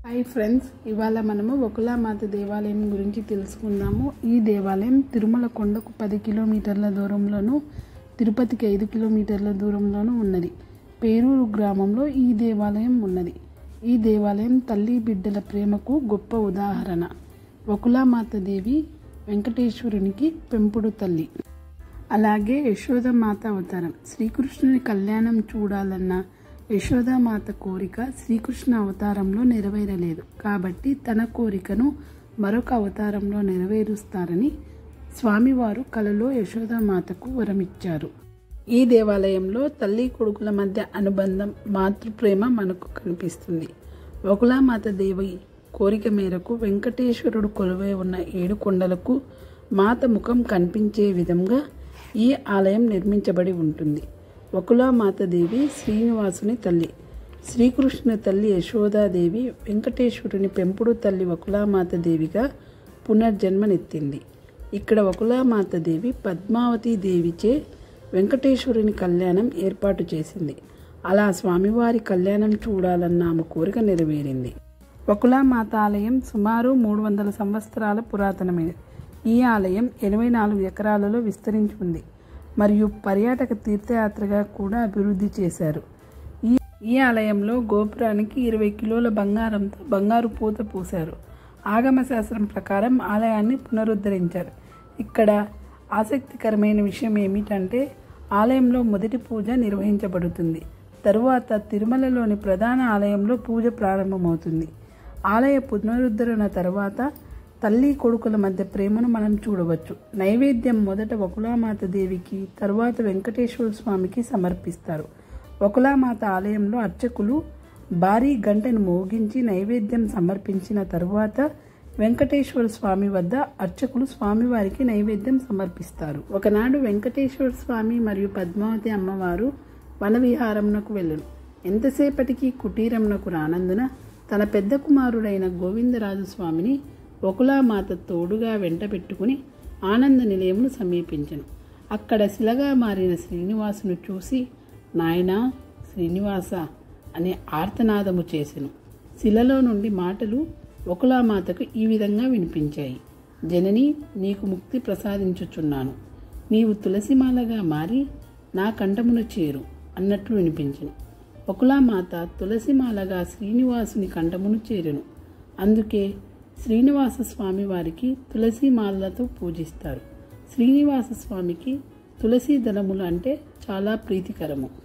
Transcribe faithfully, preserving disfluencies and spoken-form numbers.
Hi friends, ఇవాళ మనము వకులామాత దేవాలయం గురించి తెలుసుకుందాము. ఈ దేవాలయం తిరుమల కొండకు పది కిలోమీటర్ల దూరంలోను, తిరుపతికి ఐదు కిలోమీటర్ల దూరంలోనూ ఉన్నది. పేరూరు గ్రామంలో ఈ దేవాలయం ఉన్నది. ఈ దేవాలయం తల్లి బిడ్డల ప్రేమకు గొప్ప ఉదాహరణ. వకులామాత దేవి వెంకటేశ్వరునికి పెంపుడు తల్లి. అలాగే యశోదామాత అవతారం. శ్రీకృష్ణుని కళ్యాణం చూడాలన్న యశోదామాత కోరిక శ్రీకృష్ణ అవతారంలో నెరవేరలేదు. కాబట్టి తన కోరికను మరొక అవతారంలో నెరవేరుస్తారని స్వామివారు కలలో యశోదామాతకు వరమిచ్చారు. ఈ దేవాలయంలో తల్లి కొడుకుల మధ్య అనుబంధం, మాతృప్రేమ మనకు కనిపిస్తుంది. వకులామాత దేవి కోరిక మేరకు వెంకటేశ్వరుడు కొలువై ఉన్న ఏడు కొండలకు మాత ముఖం కనిపించే విధంగా ఈ ఆలయం నిర్మించబడి ఉంటుంది. వకులామాత దేవి శ్రీనివాసుని తల్లి. శ్రీకృష్ణుని తల్లి యశోదాదేవి వెంకటేశ్వరుని పెంపుడు తల్లి వకులామాత దేవిగా పునర్జన్మనెత్తింది. ఇక్కడ వకులామాత దేవి పద్మావతి దేవిచే వెంకటేశ్వరుని కళ్యాణం ఏర్పాటు చేసింది. అలా స్వామివారి కళ్యాణం చూడాలన్న ఆమె కోరిక నెరవేరింది. వకులామాత ఆలయం సుమారు మూడు వందల సంవత్సరాల పురాతనమైనది. ఈ ఆలయం ఎనభై నాలుగు ఎకరాలలో విస్తరించి ఉంది మరియు పర్యాటక తీర్థయాత్రగా కూడా అభివృద్ధి చేశారు. ఈ ఈ ఆలయంలో గోపురానికి ఇరవై కిలోల బంగారంతో బంగారు పూత పూశారు. ఆగమ శాస్త్రం ప్రకారం ఆలయాన్ని పునరుద్ధరించారు. ఇక్కడ ఆసక్తికరమైన విషయం ఏమిటంటే ఆలయంలో మొదటి పూజ నిర్వహించబడుతుంది. తరువాత తిరుమలలోని ప్రధాన ఆలయంలో పూజ ప్రారంభమవుతుంది. ఆలయ పునరుద్ధరణ తర్వాత తల్లి కొడుకుల మధ్య ప్రేమను మనం చూడవచ్చు. నైవేద్యం మొదట వకులామాత దేవికి, తరువాత వెంకటేశ్వర స్వామికి సమర్పిస్తారు. వకులామాత ఆలయంలో అర్చకులు భారీ గంటను మోగించి నైవేద్యం సమర్పించిన తరువాత వెంకటేశ్వర స్వామి వద్ద అర్చకులు స్వామివారికి నైవేద్యం సమర్పిస్తారు. ఒకనాడు వెంకటేశ్వర స్వామి మరియు పద్మావతి అమ్మవారు వనవిహారంనకు వెళ్ళను. ఎంతసేపటికి కుటీరంనకు రానందున తన పెద్ద కుమారుడైన గోవిందరాజు స్వామిని వకులామాత తోడుగా వెంట పెట్టుకుని ఆనంద నిలయమును సమీపించను. అక్కడ శిలగా మారిన శ్రీనివాసును చూసి నాయనా శ్రీనివాస అనే ఆర్తనాదము చేసెను. శిలలో నుండి మాటలు వకులామాతకు ఈ విధంగా వినిపించాయి. జనని, నీకు ముక్తి ప్రసాదించుచున్నాను. నీవు తులసిమాలగా మారి నా కంఠమున చేరు అన్నట్లు వినిపించెను. వకులామాత తులసిమాలగా శ్రీనివాసుని కంఠమును చేరెను. అందుకే శ్రీనివాస స్వామి వారికి తులసి మాలలతో పూజిస్తారు. శ్రీనివాస స్వామికి తులసి దళములు అంటే చాలా ప్రీతికరము.